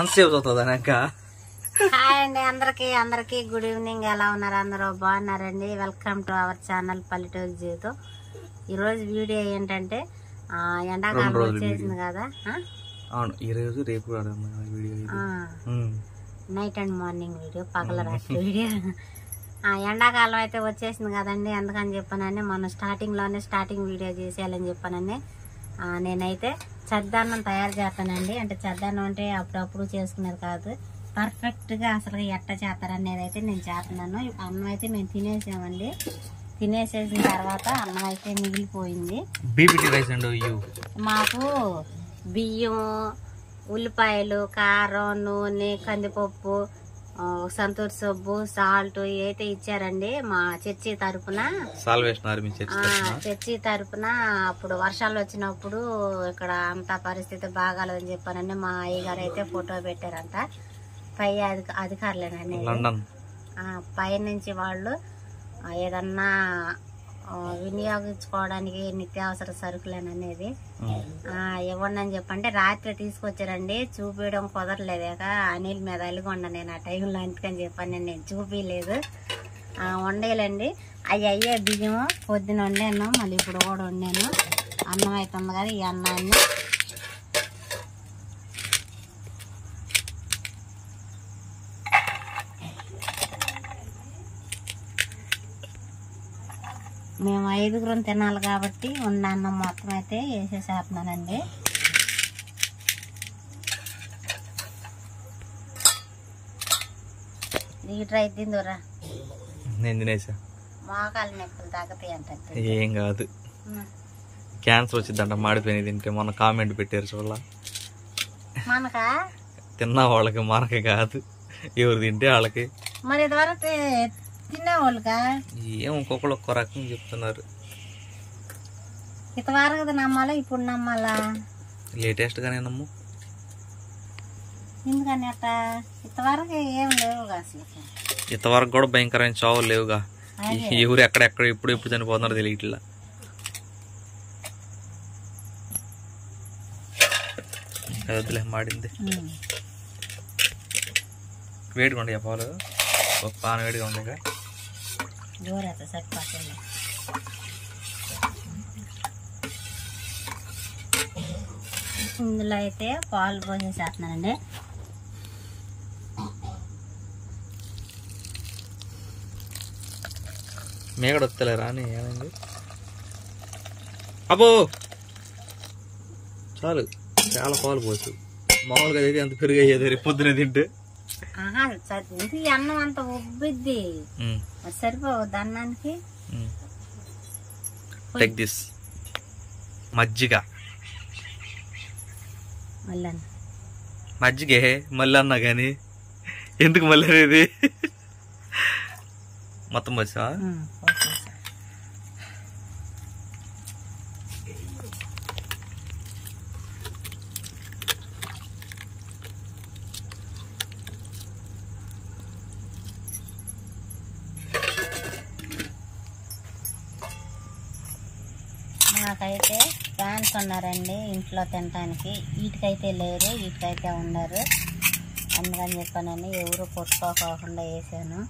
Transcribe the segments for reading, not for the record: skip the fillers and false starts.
ఎంతసేపు అవుతుందా నాక? హాయ్ అండి అందరికి గుడ్ ఈవినింగ్. ఎలా ఉన్నారు? అందరూ బాగున్నారండి. వెల్కమ్ టు అవర్ ఛానల్ పల్లెటూరు జీవితం. ఈరోజు వీడియో ఏంటంటే ఎండాకాలం వచ్చేసింది కదా. అవును, ఈరోజు రేపు నైట్ అండ్ మార్నింగ్ వీడియో, పగల రాత్రి వీడియో. ఎండాకాలం అయితే వచ్చేసింది కదండి. అందుకని చెప్పానని మనం స్టార్టింగ్ వీడియో చేసేయాలని చెప్పానని నేనైతే చద్దన్నం తయారు చేస్తానండి. అంటే చద్దన్నం అంటే అప్పుడప్పుడు చేసుకునేది కాదు, పర్ఫెక్ట్గా అసలు ఎట్ట చేస్తారనేది అయితే నేను చేస్తున్నాను. అన్నం అయితే మేము తినేసామండి. తినేసేసిన తర్వాత అన్నం అయితే మిగిలిపోయింది. మాకు బియ్యం, ఉల్లిపాయలు, కారం, నూనె, కందిపప్పు, సంతూర్ సబ్బు, సాల్ట్ అయితే ఇచ్చారండి మా చర్చి తరపున. చర్చి తరపున అప్పుడు వర్షాలు వచ్చినప్పుడు ఇక్కడ అంత పరిస్థితి బాగాలేదని చెప్పానండి. మా అయ్యగారు అయితే ఫోటో పెట్టారంట. పై అధికారులేనండి, పై నుంచి వాళ్ళు ఏదన్నా వినియోగించుకోవడానికి నిత్యావసర సరుకులేననేది ఇవ్వండి అని చెప్పంటే రాత్రి తీసుకొచ్చారండి. చూపించడం కుదరలేదాక అనిల్ మీద అలిగొండ నేను ఆ టైంలో, అందుకని చెప్పాను నేను చూపించలేదు. వండేయాలండి. అయ్యే బియ్యం పొద్దున వండాను, మళ్ళీ ఇప్పుడు కూడా వండాను. అన్నం అవుతుంది కదా, ఈ అన్నాన్ని మేము 5గురం తినాలి కాబట్టి ఉన్న అన్నం మొత్తం అయితే వేసేసేస్తున్నానండి. లీటర్ అయితే దూరా నేను తినేసా. మోకాలు నొప్పులు తగ్గుతాయి అంటే ఏం కాదు, క్యాన్సర్ వచ్చిందంట మాడిపోయినది తింటే. మొన్న కామెంట్ పెట్టారు చూడ, మనకా తిన్న వాళ్ళకి మనకి కాదు, ఎవరు తింటే వాళ్ళకి. మరి ఇదివరకు తినేవాళ్ళుగా ఏం ఒక్కొక్కరు ఒక్కో రకం చెప్తున్నారు. ఇంతవరకు నమ్మాలా, ఇప్పుడు నమ్మాలా? లేటెస్ట్ గానే నమ్ము. ఎందుకని అట్ట? ఇంతవరకు ఏం లేవుగా అసలు. ఇంతవరకు కూడా భయంకరమైన చావులు లేవుగా. ఎవరు ఎక్కడెక్కడ ఎప్పుడు చనిపోతున్నారు తెలియట్లా. వద్దులే, మాడింది. వేడిగా ఉండే పాలు, ఒక పాన వేడిగా ఉండేగా. ఇందులో అయితే పాలు పోసేసేస్తున్నానండి. మేగడ వస్తలేరా అని ఏమైంది? అబ్బో చాలు, చాలా పాలు పోసు. మామూలుగా అయితే అంత పెరుగు అయ్యేది పొద్దున తింటే. అన్నం అంత ఉబ్బిద్ది, సరిపోవద్దు అన్నానికి. టేక్ దిస్ మజ్జిగ. మజ్జిగే మళ్ళీ అన్నా కానీ ఎందుకు మళ్ళీ అనేది మొత్తం వచ్చా. నాకైతే ఫ్యాన్స్ ఉన్నారండి ఇంట్లో తినడానికి, వీటికైతే లేరు, వీటికైతే ఉండరు. అందుకని చెప్పానని ఎవరు కొట్టుకోకుండా వేసాను.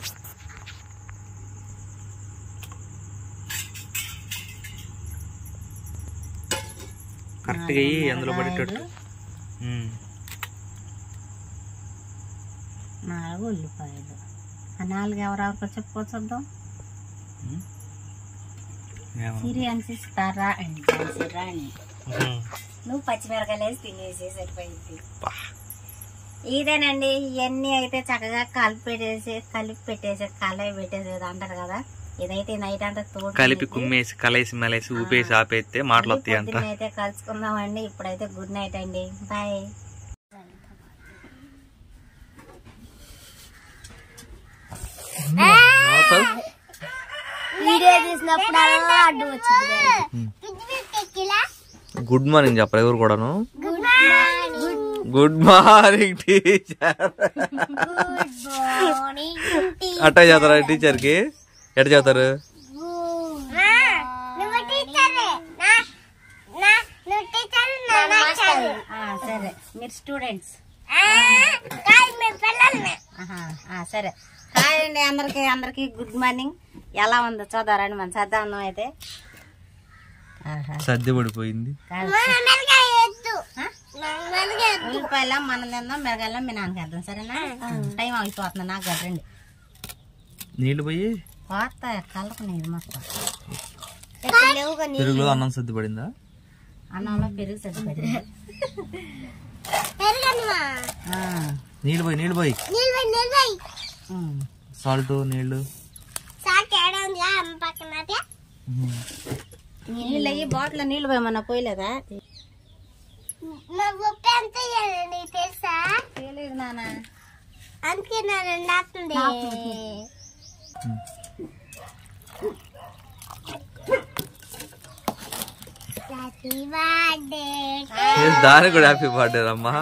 అందులో పడేటట్టు 4 ఉల్లిపాయలు. 4 ఎవరెవరికో చెప్పుకోవచ్చుద్దాం. సిరి అనిపిస్తారా అండి, రాణి నువ్వు పచ్చిమిరకాయలు వేసి తినేసి సరిపోయింది. ఇదేనండి, ఇవన్నీ అయితే చక్కగా కలిపి పెట్టేసి కలయి పెట్టేసేది అంటారు కదా. ఇదైతే నైట్ అంతా తోడు కలిపి కుమ్మేసి కలేసి మెలేసి ఊపేసి ఆపేస్తే మాటలు వస్తాయి అంట. అయితే కలుసుకుందామండి. ఇప్పుడైతే గుడ్ నైట్ అండి, బాయ్. గుడ్ మార్నింగ్ చెప్పరా ఎవరు కూడాను? Good morning teacher. అట్టా చేస్తారా టీచర్ కి? ఎట్ట చేస్తారు? సరే, మీరు స్టూడెంట్స్ సరే హాయ్ అండి అందరికి గుడ్ మార్నింగ్. ఎలా ఉందో చూద్దారండి మన సద్దానం అయితే సర్ది పడిపోయింది. ఉల్లిపాయల మనం తిందాం, మిరగాయల మీ నాన్నకి వేద్దాం. సరేనా? టైం అయిపోతుంది నాకు కదండి. నీళ్ళు పోయి పోత కలుపుకునేది మొత్తం. పెరుగులో అన్నం సర్ది పడిందా? అన్నంలో పెరుగు సర్ది పడింది. నీళ్ళు పోయి సాల్ట్ నీళ్ళు నీళ్ళు అయ్యి బాటిల్ నీళ్ళు పోయమన్నా పోయలేదా? తెలియదు నాన్న, అందుకే దాని కూడా హ్యాపీ బర్త్డే అమ్మా.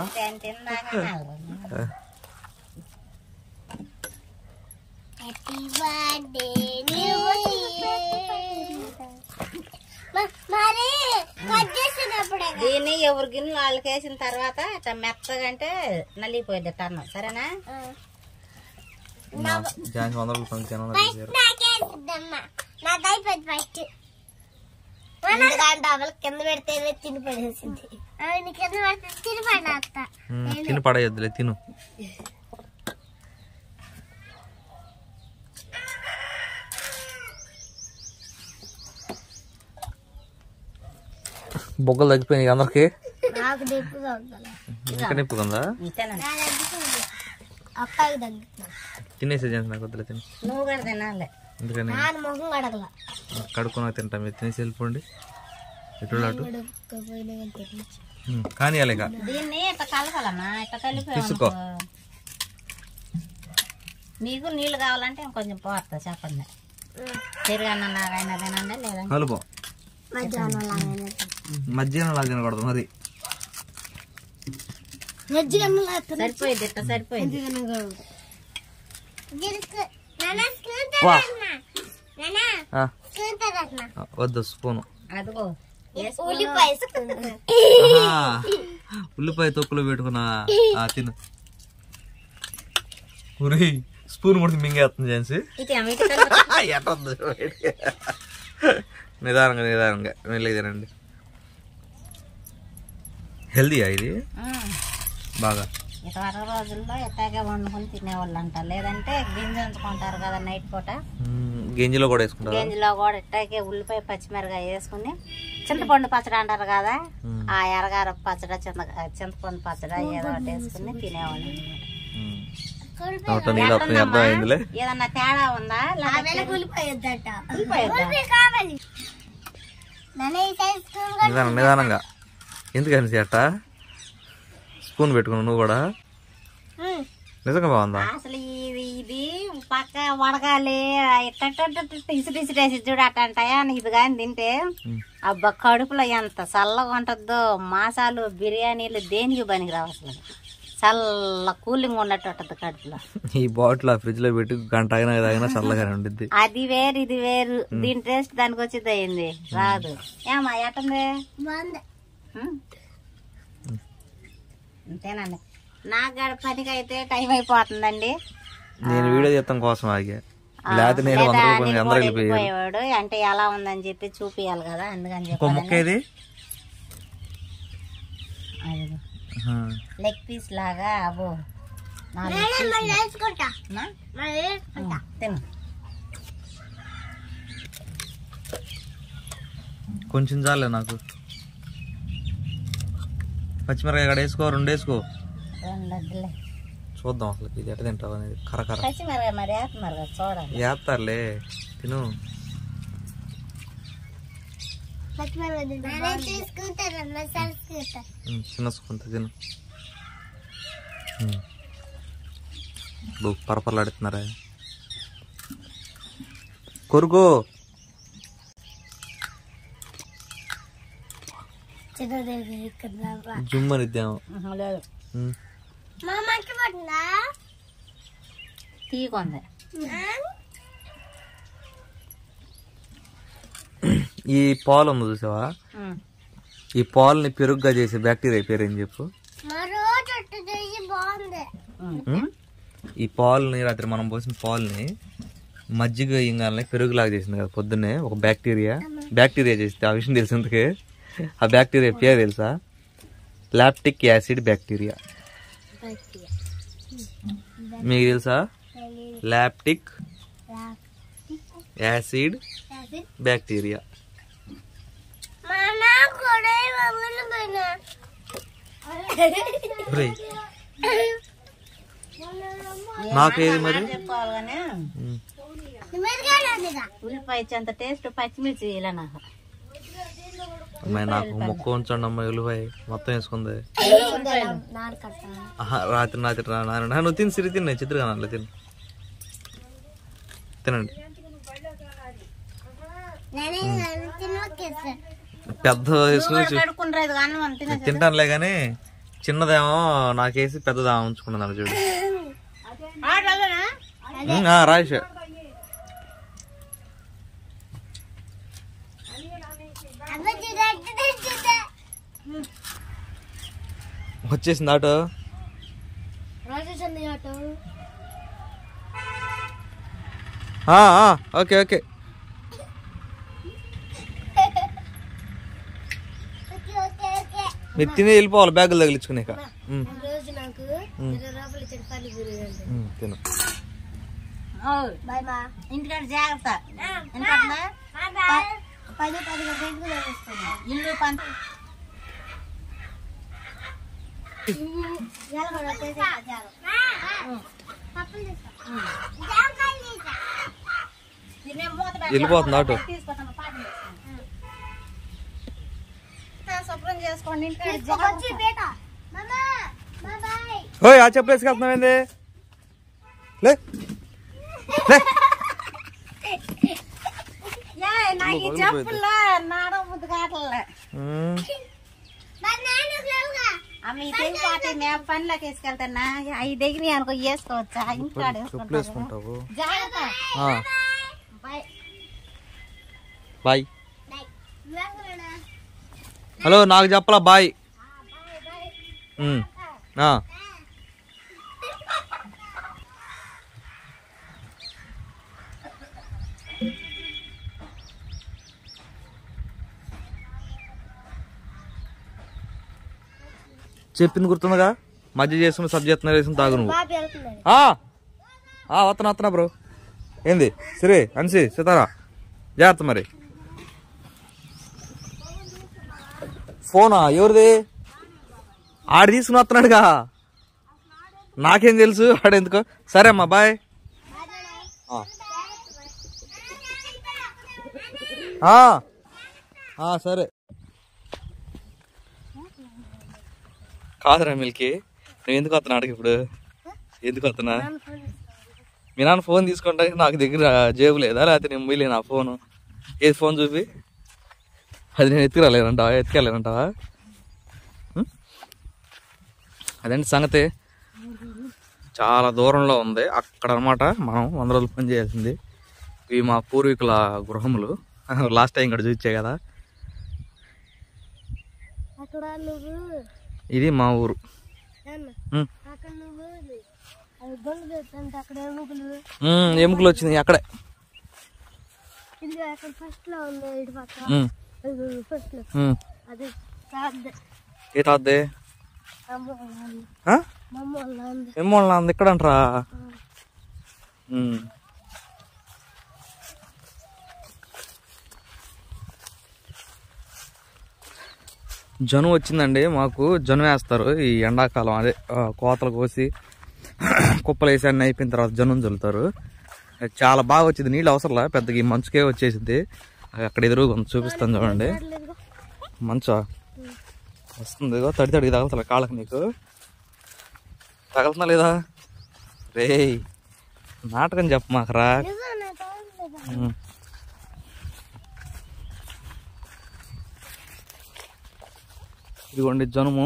దీన్ని ఎవరి గిన్నెలు వాళ్ళకి వేసిన తర్వాత ఇట్లా మెత్తగా అంటే నలిగిపోయింది అన్నం. సరేనా? కింద పెడితే తిని పడేసింది. కింద పెడితే తిని పడేస్తా. తిని పడేయద్దులే, తిను. బొగ్గలు తగ్గిపోయినాయి అందరికి. ఇంకా నిప్పుకుందా? తినేసే నాకు వద్దులే, తిని. నువ్వు కూడా తినాలి. ఎందుకని కడుక్కున్నా తింటా, మీరు తినేసి వెళ్ళిపోండి. ఎటు అటు కానీ అలాగా దీన్ని ఇట్లా కలపాలమ్మా. ఇట్లా కలిపి మీకు నీళ్ళు కావాలంటే కొంచెం పోతా చెప్పండి. పెరుగన్న లాగైనా తినండి, లేదా కలుపు. మధ్యాహ్నం లాగా తినకూడదు మరి. సరిపోయింది, ఇట్లా సరిపోయింది. వద్దు స్పూను. అదిగో ఉల్లిపాయ తొక్కులో పెట్టుకున్నా తిను. స్పూన్ కూడా మింగేస్తుంది జెన్సీ. నిదానంగా మెల్లగా తినండి. హెల్దీయా ఇది? బాగా ఇటువరకు రోజుల్లో ఎట్టాగే వండుకొని తినేవాళ్ళు అంట. లేదంటే గింజ ఉంచుకుంటారు కదా నైట్ పూట, గింజలో కూడా వేసుకుంటారు. గింజలో కూడా ఎట్టాగే ఉల్లిపాయ పచ్చిమిరకాయ వేసుకుని చింతపండు పచ్చడి అంటారు కదా, ఆ ఎరగార పచ్చడి చింతపండు పచ్చడి ఏదో ఒకటి వేసుకుని తినేవాళ్ళు. ఏదన్నా తేడా ఉందా? నిదానంగా ఎందుకని అట్ట స్పూన్ పెట్టుకున్నావు నువ్వు కూడా? నిజంగా బాగుందా? అసలు ఇది పక్క వడగాలి ఇసిరేసి చూడు అట్టంటాయా. ఇది కానీ తింటే అబ్బా కడుపులో ఎంత చల్లగా ఉంటుందో. మాసాలు బిర్యానీలు దేనికి పనికిరావు అసలు. చల్ల కూలింగ్ ఉన్నట్టు ఉంటుంది కడుపులో. ఈ బాటిల్ ఫ్రిడ్జ్ లో పెట్టి గంట తాగినా చల్లగానే ఉంటుంది. అది వేరు ఇది వేరు. దీని టేస్ట్ దానికి వచ్చింది అయింది రాదు. ఏమా ఎట్టంది? అంతేనండి. నాకు పనికి అయితే టైం అయిపోతుందండి. నేను వీడియో చేస్తాం కోసం ఆగా, లేకపోతే నేను వెళ్ళిపోయేవాడు. అంటే ఎలా ఉందని చెప్పి చూపియాలి కదా, అందుకని చెప్పి లెగ్ పీస్ లాగా అబో తిను. కొంచెం చాలే నాకు. పచ్చిమిరకాయ ఇక్కడ వేసుకో, 2 వేసుకో. చూద్దాం అసలు ఇది ఎట్ట తింటావు అనేది. కరకర పచ్చిమిరకాయ మరి వేస్తున్నారు చూడాలి. వేస్తారులే, తిను. చిన్న స్పూన్ తిను. పరపరలాడుతున్నారా కొరుకు? జుమ్మని ఇద్దాము. తీకుంది. ఈ పాలు ఉంది చూసావా, ఈ పాలని పెరుగుగా చేసే బ్యాక్టీరియా పేరు ఏం చెప్పు? ఈ పాలని రాత్రి మనం పోసిన పాలని మజ్జిగ ఇంగాలని పెరుగులాగా చేసింది కదా పొద్దున్నే. ఒక బ్యాక్టీరియా చేసింది. ఆ విషయం తెలిసిందుకే. ఆ బ్యాక్టీరియా పేరు తెలుసా? Lactic acid bacteria. మీకు తెలుసా? Lactic acid bacteria. నాకేది మరి ఉల్లిపాయ అంత టేస్ట్ పచ్చిమిర్చి ఇలా నాకు అమ్మాయి నాకు మొక్క ఉంచండి అమ్మాయి. ఉల్లిపాయ మొత్తం వేసుకుంది రాత్రి నువ్వు తిని సిరి తిన్నా చిత్రగా తిను తినండి. పెద్ద తింటానులే కానీ చిన్నదేమో నాకేసి పెద్దదేమో ఉంచుకున్నాను చూడు. రాజేష్ వచ్చేసింది ఆటో. ఓకే ఓకే మీరు తిని వెళ్ళిపోవాలి బ్యాగులు తగిలించుకునే. తిను ఇంటికాడ జాగ్రత్త. ఇల్లు పంట వెళ్ళిపోతుంది ఆటో. శుభ్రం చేసుకోండి. ఆ చెప్పు వేసుకెళ్తున్నావేంది? నాకు చెప్పుల్లో నాడ ముద్దు కావట్లే. అమ్మ ఈ తెగిపోతే మేము పనిలోకి వేసుకెళ్తానా? అవి దగ్గర అనుకో వేసుకోవచ్చా? ఇంటికాడ వేసుకుంటావు. జాగ్రత్త. బాయ్. హలో నాకు చెప్పలా బాయ్. చెప్పింది గుర్తుందిగా? మధ్య చేసుకుని సబ్జెక్ట్ వేసుకుని తాగు నువ్వు. వస్తున్నా బ్రో. ఏంది సరే అన్సి సితారా జాగ్రత్త. మరి ఫోనా ఎవరిది? ఆడు తీసుకుని వస్తున్నాడుగా. నాకేం తెలుసు ఆడెందుకో. సరే అమ్మా బాయ్. సరే కాదురా మిల్కి, నువ్వు ఎందుకు వస్తున్నా అడిగి ఇప్పుడు? ఎందుకు వస్తున్నా? మీ నాన్న ఫోన్ తీసుకుంటానికి నాకు దగ్గర జేబు లేదా? లేకపోతే నేను మొయ్యలే నా ఫోను. ఏది ఫోన్ చూపి. అది నేను ఎత్తుకెళ్ళానంటావా? అదేంటి సంగతి? చాలా దూరంలో ఉంది అక్కడ అనమాట. మనం 100 రోజులు పని చేయాల్సింది. ఇవి మా పూర్వీకుల గృహములు. లాస్ట్ టైం ఇక్కడ చూపించే కదా. ఇది మా ఊరు. ఎముకలు వచ్చినాయి అక్కడే. ఏ తాద్దే ఏమోళ్ళ అంది ఇక్కడ అంటారా? జను వచ్చిందండి మాకు. జను వేస్తారు ఈ ఎండాకాలం. అదే కోతలు కోసి కుప్పలు వేసి అన్నీ అయిపోయిన తర్వాత జనుని చల్లుతారు. చాలా బాగా వచ్చింది. నీళ్ళు అవసరంలా పెద్దగా, ఈ మంచుకే వచ్చేసింది. అక్కడ ఎదురు చూపిస్తాను చూడండి. మంచా వస్తుంది తడి తడికి తగలుతా కాళ్ళకి. నీకు తగలుతున్నా లేదా? రే నాటకం చెప్పమాకరా. ఇదిగోండి జనుము.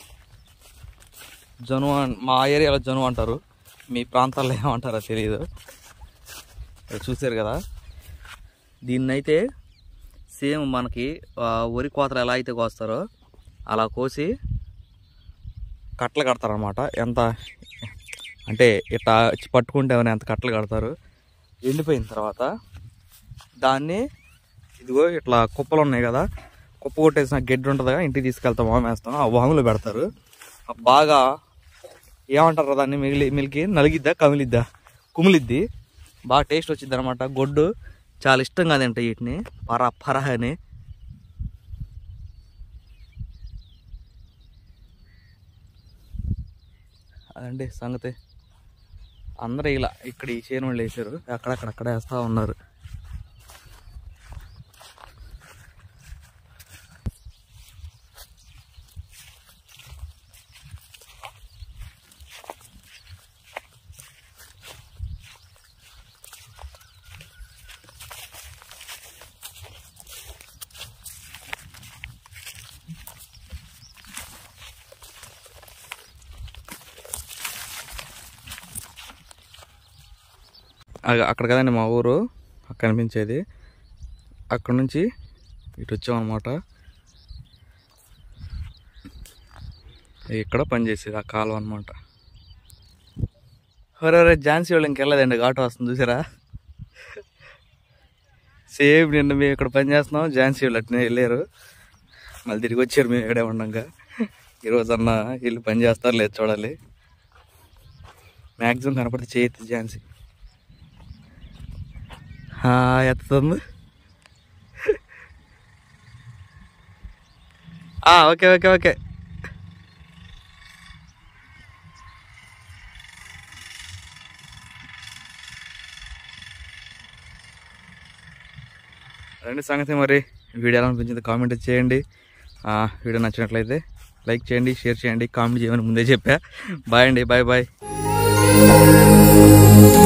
మా ఏరియాలో జను అంటారు. మీ ప్రాంతాల్లో ఏమంటారో తెలియదు. చూసారు కదా. దీన్నైతే సేమ్ మనకి వరి కోతలు ఎలా అయితే కోస్తారో అలా కోసి కట్టలు కడతారనమాట. ఎంత అంటే ఇట్లా పట్టుకుంటే ఏమైనా ఎంత కట్టలు కడతారు. ఎండిపోయిన తర్వాత దాన్ని ఇదిగో ఇట్లా కుప్పలు ఉన్నాయి కదా, కుప్ప కొట్టేసిన గడ్డి ఉంటుంది కదా, ఇంటికి తీసుకెళ్తాం, వాము వేస్తాం. ఆ వాములో పెడతారు. బాగా ఏమంటారు దాన్ని, మిలికి నలిగిద్దా కమిలిద్దా కుమిలిద్ది, బాగా టేస్ట్ వచ్చింది అనమాట. గొడ్డు చాలా ఇష్టంగా తింటాయి వీటిని, పర అని. అదండి సంగతి. అందరూ ఇలా ఇక్కడ ఈ చేను వాళ్ళు వేసారు, అక్కడ వేస్తూ ఉన్నారు. అక్కడ కదండి మా ఊరు కనిపించేది. అక్కడ నుంచి ఇటు వచ్చామన్నమాట. ఇక్కడ పనిచేసేది ఆ కాలువ అనమాట. ఒరే ఝాన్సీ వాళ్ళు ఇంకెళ్ళలేదండి, ఘాటు వస్తుంది చూసారా. సేమ్ నిన్న మేము ఇక్కడ పని చేస్తున్నాం, ఝాన్సీ వాళ్ళు అట్నే వెళ్ళారు, మళ్ళీ తిరిగి వచ్చారు. మేము ఇక్కడే ఉండగా ఈరోజు అన్న వీళ్ళు పని చేస్తారు లేదు చూడాలి. మ్యాక్సిమం కనపడితే చేయొద్దు ఝాన్సీ. ఎత్తుతుంది. Okay okay okay. రండి సంగతి. మరి వీడియో ఎలా అనిపించింది కామెంట్ చేయండి. వీడియో నచ్చినట్లయితే లైక్ చేయండి, షేర్ చేయండి, కామెంట్ చేయమని ముందే చెప్పా. బాయ్ అండి, బాయ్ బాయ్.